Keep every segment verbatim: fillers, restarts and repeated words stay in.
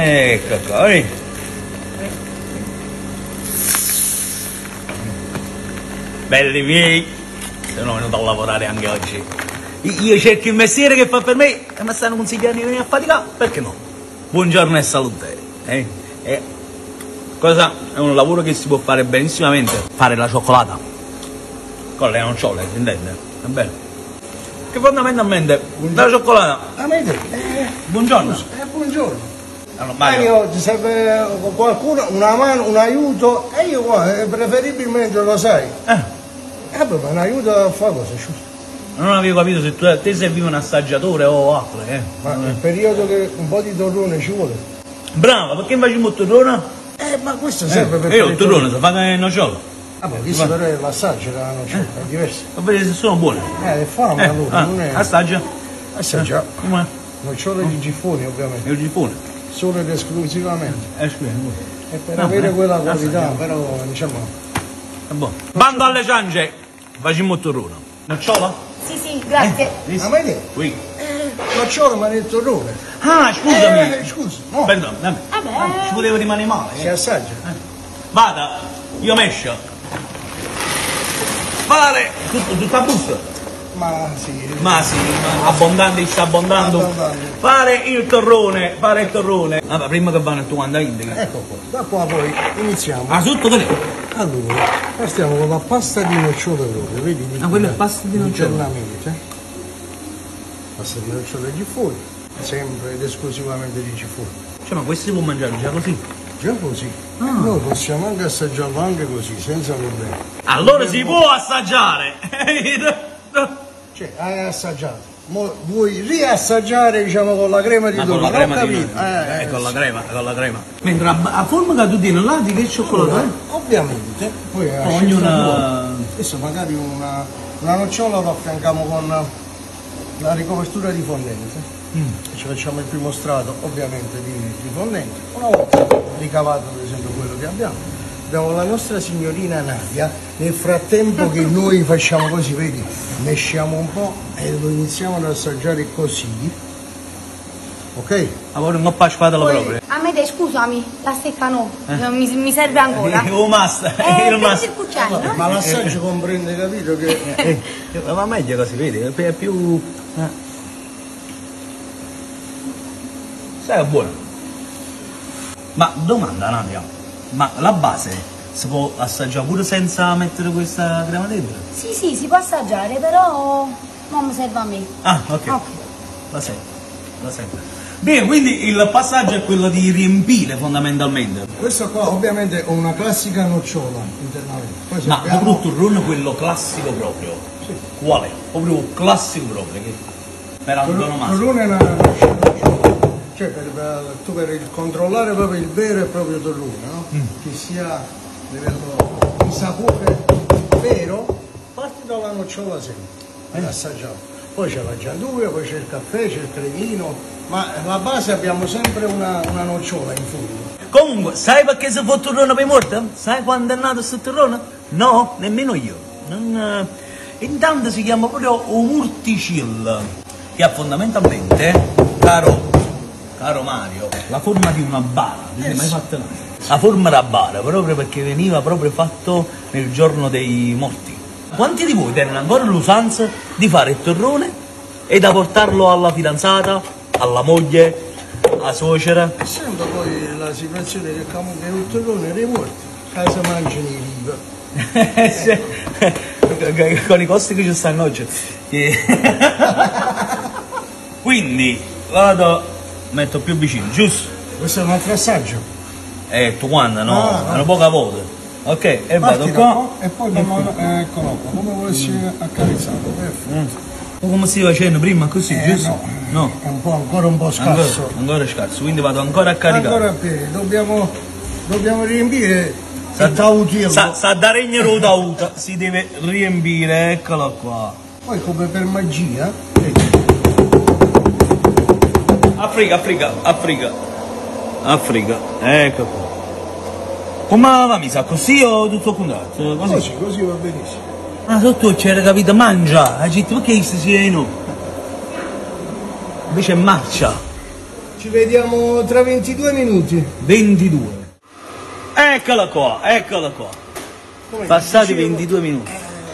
Ecco qua, vedi? Belli miei, sono venuto a lavorare anche oggi. Io cerco il mestiere che fa per me e mi stanno consigliando di venire a faticare, perché no? Buongiorno e salute. Eh? Eh. Cosa? È un lavoro che si può fare benissimamente. Fare la cioccolata con le nocciole, si intende? È bello. Che fondamentalmente la cioccolata. A me eh, buongiorno. Eh, buongiorno. Allora, Mario, ti serve qualcuno, una mano, un aiuto? E io qua, eh, preferibilmente lo sai. Eh. Eh, ma un aiuto a fare cosa, giusto? Non avevo capito se tu te servivi un assaggiatore o altro, eh. Ma nel periodo che un po' di torrone ci vuole. Bravo, perché facciamo il torrone? Eh, ma questo serve eh, per io il torrone si fa con le nocciole. Ah, ma questo però è l'assaggio della nocciola, eh. è diverso. Va vedere se sono buone. Eh, è fame eh, allora, ah, non è. Assaggia. Assaggia. Eh, com'è? Nocciole di Gifoni, ovviamente. È il gifone. Solo ed esclusivamente. Eh, scusa. E per no, avere eh. quella qualità, Assaggia. però diciamo. È buono. Bando alle ciance, facciamo il torrone. Nocciola? Sì, sì, grazie. Eh, ma vedi? qui. Eh, nocciola ma nel torrone. Ah, scusami. Eh, scusa. No. Perdono, dammi. Vabbè. Ci poteva rimanere male. Si Eh. assaggia. Eh. Vada, io mescio. Fare tutto, tutta busta. Ma sì. Ma sì, ma abbondante sta abbondando. Abbondante. Fare il torrone, fare il torrone. Vabbè, prima che vanno tu andare in Ecco qua, da qua poi iniziamo. Ah, sotto che ne? Allora, partiamo con la pasta di nocciole proprio, vedi? Ah, quella è pasta di nocciole. Internamente. Pasta di nocciole di Gifoni, sempre ed esclusivamente di Gifoni. Cioè, ma questo si può mangiare già così? Già così. Ah. Noi possiamo anche assaggiarlo anche così, senza problemi. Allora si può assaggiare! Cioè, hai assaggiato. Mo vuoi riassaggiare, diciamo, con la crema di Ma con torrone? la crema Ho di capito. eh, Eh, eh, con la crema, con la crema. Mentre a, a forma che tu tieni là di che cioccolato è? Ovviamente. Poi a Ognuna. Adesso magari una, una nocciola la affianchiamo con la ricopertura di fondente. Mm. Ci facciamo il primo strato ovviamente di, di fondente. Una volta ricavato ad esempio quello che abbiamo, abbiamo la nostra signorina Nadia. Nel frattempo che noi facciamo così, vedi, mesciamo un po' e lo iniziamo ad assaggiare così. Ok? Allora non ho spatala proprio. A me te, scusami, la stecca no, eh? mi, mi serve ancora. Oh, massa, Eh, il massa. il cucciaino, no? Ma l'assaggio comprende, capito che... Eh, eh, ma meglio così, vedi, è più... Eh. Sai, è buono. Ma domanda, Nadia, ma la base si può assaggiare pure senza mettere questa crema dentro? Sì, sì, si può assaggiare, però non mi serve a me. Ah, ok. Ok. La sento, la sento. Bene, quindi il passaggio è quello di riempire fondamentalmente. Questa qua ovviamente è una classica nocciola internamente. Poi se Ma abbiamo- proprio il turrone quello classico proprio. Sì. Quale? Proprio classico proprio. Che per antonomasia. Torrone è una nocciola. Cioè per, per, tu per il controllare proprio il vero e proprio torrone, no? Mm. Che sia livello di sapore vero, parti dalla nocciola sempre, Eh. ad assaggiare. Poi c'è la gianduia, poi c'è il caffè, c'è il cremino, ma la base abbiamo sempre una, una nocciola in fondo. Comunque, sai perché si fa il turrone per i morti? Sai quando è nato questo turrone? No, nemmeno io. Non, eh, Intanto si chiama proprio umurticil, che ha fondamentalmente, caro, caro Mario, la forma di una bara. Non hai mai fatto mai? La forma da bara, proprio perché veniva proprio fatto nel giorno dei morti. Quanti di voi tennero ancora l'usanza di fare il torrone e da portarlo alla fidanzata, alla moglie, alla suocera? Essendo poi la situazione che comunque il torrone dei morti, casa mangiano i riva. Con i costi che ci stanno oggi. Quindi vado, metto più vicino, giusto? Questo è un altro assaggio. Eh, tu quando no? Ah, no. È una poca volta. Ok, e Parti vado da qua. e poi come, eccolo qua, come volessi accarezzato, perfetto. Mm. Come si facendo prima così, Eh, giusto? no. No. È un po' ancora un po' scarso. Ancora, ancora scarso, quindi vado ancora a caricare. Ancora a piedi, dobbiamo, dobbiamo riempire Sa- il tautillo. Sa, sa da regnero tauta, si deve riempire, eccolo qua. Poi come per magia, vedi, Africa, Africa, Africa. Africa, ecco qua. Come va mi sa così o tutto al contrario? Così. così, così va benissimo. Ah, sotto c'era capito mangia, ha detto perché si sia in Invece marcia. Ci vediamo tra ventidue minuti. ventidue. Eccola qua, eccola qua. Come Passati dicevo- ventidue minuti.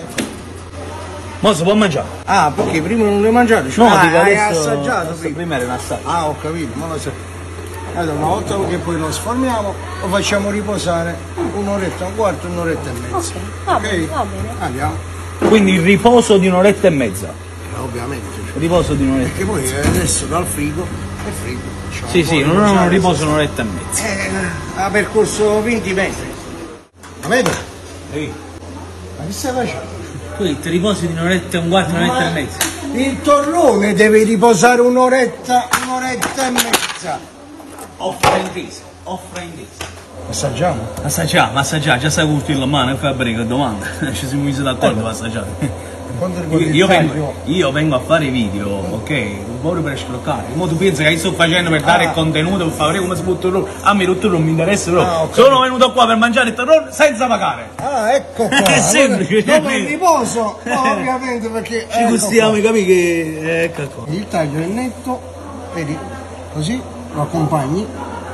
Mo si può mangiare? Ah, perché prima non le mangiate? No, ah, dico hai adesso, assaggiato adesso prima. prima era un assaggio. Ah, ho capito, ma lo so. Allora, una volta che poi lo sformiamo, lo facciamo riposare un'oretta, un quarto, un'oretta e mezza. Ok, va bene, va bene. Andiamo. Quindi il riposo di un'oretta e mezza. Eh, ovviamente. Cioè. Il riposo di un'oretta. Perché poi eh, adesso dal frigo è frigo. Facciamo Sì, un sì, po' non è un riposare, riposo sì. un'oretta e mezza. Eh, ha percorso venti metri. Ma vedi? Sì. Ma che stai facendo? Tu ti riposi di un'oretta e un quarto, un'oretta e mezza. Il torrone deve riposare un'oretta, un'oretta e mezza. Offra in tesa, offra in tesa. Assaggiamo? Assaggiamo, assaggiamo, già sai curtirlo a mano e fai bene che domanda. Ci siamo messi d'accordo per assaggiare. Quanto Io, riguarda il io, taglio, vengo, io vengo a fare video, ok? Proprio per scroccare. Mo tu pensi che io sto facendo per dare Ah. il contenuto, per fare come si butta il torrone. A me tutto non mi interessa proprio. Ah, ho capito. Sono venuto qua per mangiare il torrone senza pagare. Ah, ecco qua. È semplice. Dopo il riposo, no, ovviamente perché... Ci ecco gustiamo, qua. capi che... Ecco qua. Il taglio è netto, vedi, così lo accompagni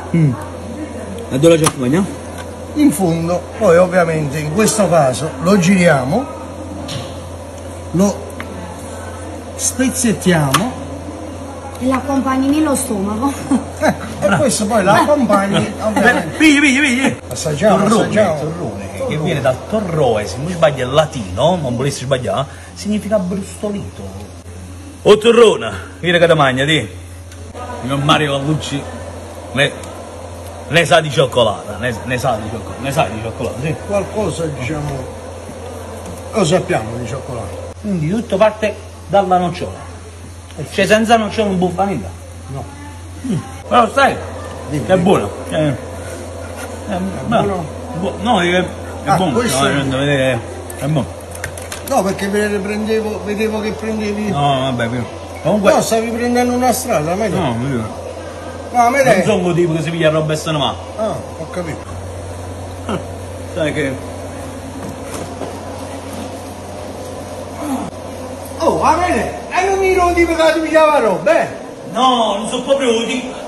E dove la ci accompagniamo? in fondo, poi ovviamente in questo caso lo giriamo, lo spezzettiamo E l'accompagni nello stomaco. ecco, e questo poi lo accompagni ovviamente. Pigli, pigli, pigli. Assaggiamo, Torrone, assaggiamo. torrone, che viene dal torroe, se non sbaglio è latino, non volessi sbagliare, significa brustolito. O torrona, vieni che ti mangia, ti. Mio Mario Vallucci, ne, ne sa di cioccolata, ne, ne sa di cioccolata, ne sa di cioccolata, sì. Qualcosa diciamo, lo sappiamo di cioccolato. Quindi tutto parte dalla nocciola. Cioè senza nocciola non buffa niente. No. Però sai, Dimmi, è dimmi. buono. È, è, buono? bu- no, è, è Ah, buono. questo No, è- è, vedere, è buono. No, perché pre- prendevo, vedevo che prendevi. No, vabbè, più. Comunque, No, stavi prendendo una strada, a me no, più. No, a me Non lei. sono un tipo che si piglia roba e se ne va. Ah, ho capito. Sai che. Oh, a me lei. E non mi non tipo che ti pigliava roba, eh? No, non so proprio un tipo.